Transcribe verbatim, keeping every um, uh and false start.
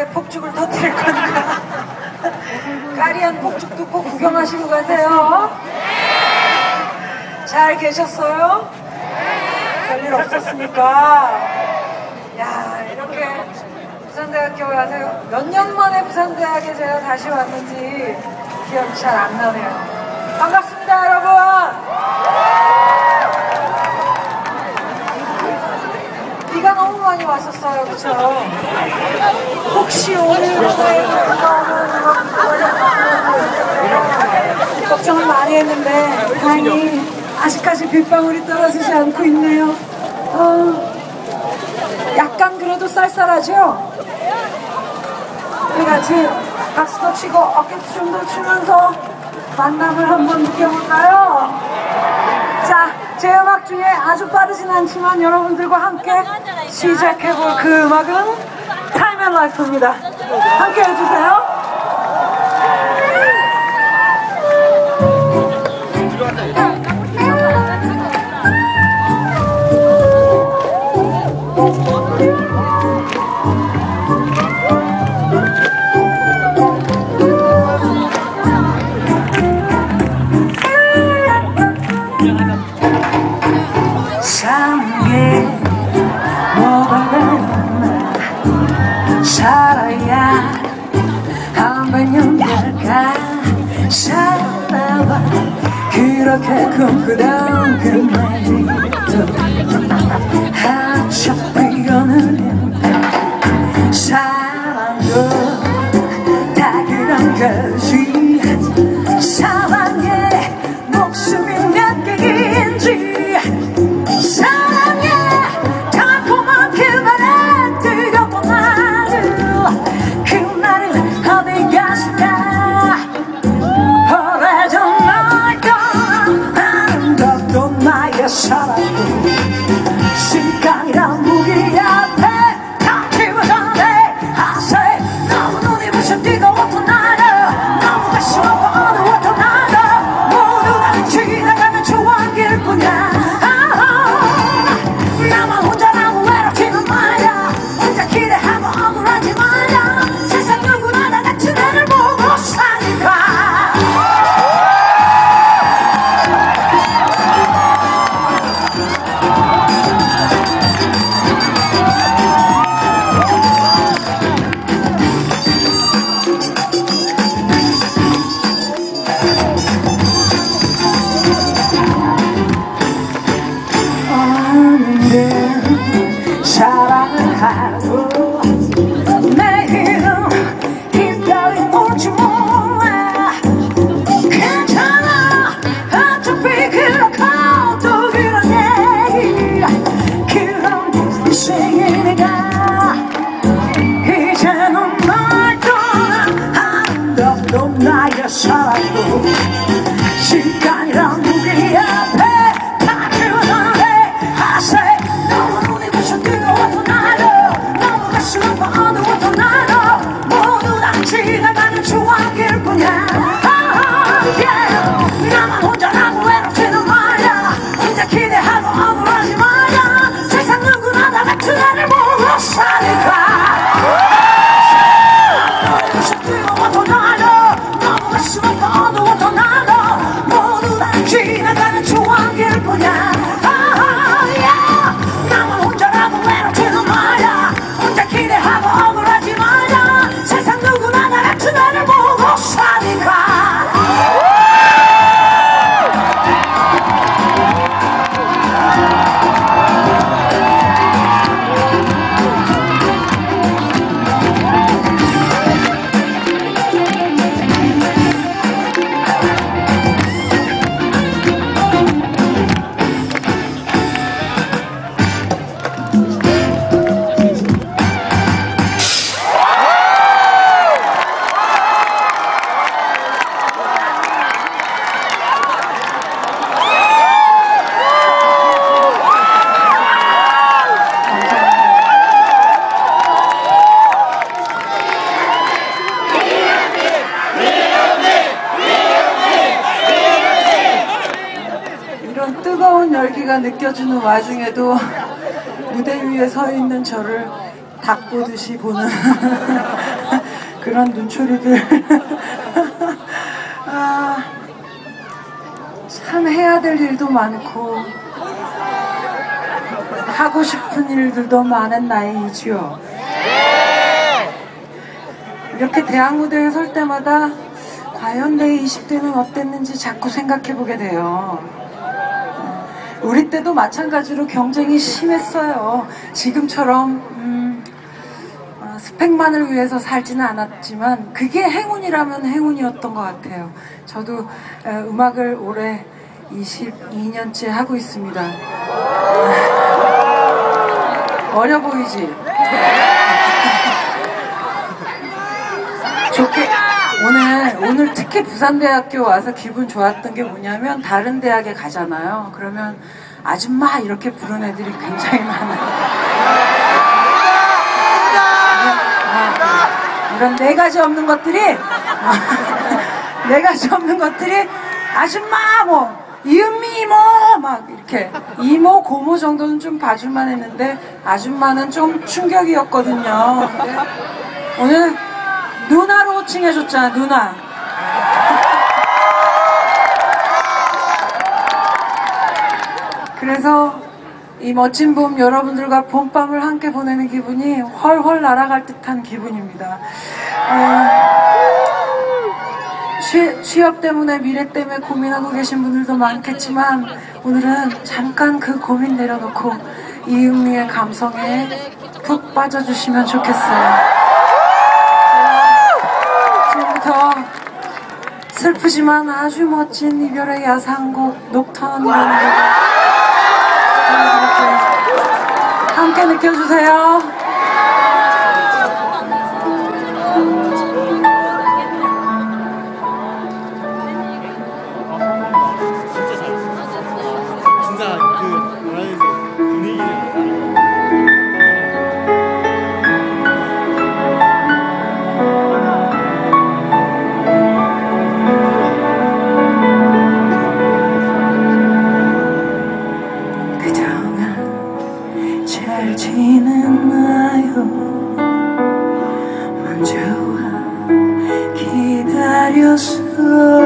폭죽을 터뜨릴 거니까 까리한 폭죽도 꼭 구경하시고 가세요. 잘 계셨어요? 별일 없었습니까? 야, 이렇게 부산대학교 와서 몇 년 만에 부산대학에 제가 다시 왔는지 기억이 잘 안 나네요. 반갑습니다, 여러분. 비가 너무 많이 왔었어요, 그쵸? 혹시 오늘 걱정을 많이 했는데 다행히 아직까지 빗방울이 떨어지지 않고 있네요. 어, 약간 그래도 쌀쌀하죠? 우리 같이 박수도 치고 어깨춤도 추면서 만남을 한번 느껴볼까요? 자, 제 음악 중에 아주 빠르진 않지만 여러분들과 함께 시작해볼 그 음악은 Time and Life입니다. 함께 해주세요. 살아야 한 백년 가까이 살아와 그렇게 꿈꾸던 그날도 어차피 오늘은 사랑도 다 그런 거지 사랑에 목숨이 몇 개인지 사랑에 달콤한 그 말에 뜨겁던 사랑도 시간이란 무기 앞에 다 피워져내 하세 너무 눈이 부셔 뜨거웠던 나를 너무 가슴 아파 어두웠던 나를 모두 다 지나가는 추억일 뿐이야 나만 혼자라고 외롭지는 말야 혼자 기대하고 억울하지 말야 세상 누구나 다 같이 나를 보고 사니까 사랑을 하고 내일은 이따위 올지 몰라 괜찮아 어차피 그렇고 또 그런 얘기 그런 인생이니까 이제는 널 떠나 아름답도 나의 사랑도 시간이란 무기 앞에 다 주던데 하세 어두웠던 나로 모두 다 지나가는 추억일 뿐이야 oh, yeah. 나만 혼자라고 외롭지는 말야 혼자 기대하고 억울하지 말야 세상 누구나 다 같은 나를 보고 사니까 뜨거웠던 나로 너무 가슴 아파 어두웠던 나로 모두 다 지나가는 추억일 뿐이야 oh, yeah. 나만 혼자라고 외롭지는 말야 혼자 기대하고 억울하지 마라 세상 누구나 다 같은 나를 보고 사니까 뜨거운 열기가 느껴지는 와중에도 무대 위에 서 있는 저를 닭 보듯이 보는 그런 눈초리들. 아, 참 해야 될 일도 많고 하고 싶은 일들도 많은 나이지요. 이렇게 대학 무대에 설 때마다 과연 내 이십 대는 어땠는지 자꾸 생각해보게 돼요. 우리 때도 마찬가지로 경쟁이 심했어요. 지금처럼 음, 어, 스펙만을 위해서 살지는 않았지만 그게 행운이라면 행운이었던 것 같아요. 저도 에, 음악을 올해 이십이 년째 하고 있습니다. 어려 보이지? 좋게 오늘 오늘 특히 부산대학교 와서 기분 좋았던 게 뭐냐면 다른 대학에 가잖아요. 그러면 아줌마 이렇게 부르는 애들이 굉장히 많아요. 이런 네 가지 없는 것들이 네 가지 없는 것들이 아줌마 뭐 이은미 이모 막 이렇게 이모 고모 정도는 좀 봐줄만 했는데 아줌마는 좀 충격이었거든요. 근데 오늘 누나로 칭해줬잖아. 누나. 그래서 이 멋진 봄 여러분들과 봄밤을 함께 보내는 기분이 훨훨 날아갈 듯한 기분입니다. 어, 취, 취업 때문에 미래 때문에 고민하고 계신 분들도 많겠지만 오늘은 잠깐 그 고민 내려놓고 이은미의 감성에 푹 빠져주시면 좋겠어요. 지금부터 슬프지만 아주 멋진 이별의 야상곡 녹턴이라는 곡을 함께 느껴주세요. 진짜 그 뭐라 해야 되지 분위기를 잘 지냈나요? 먼저 와 기다렸어.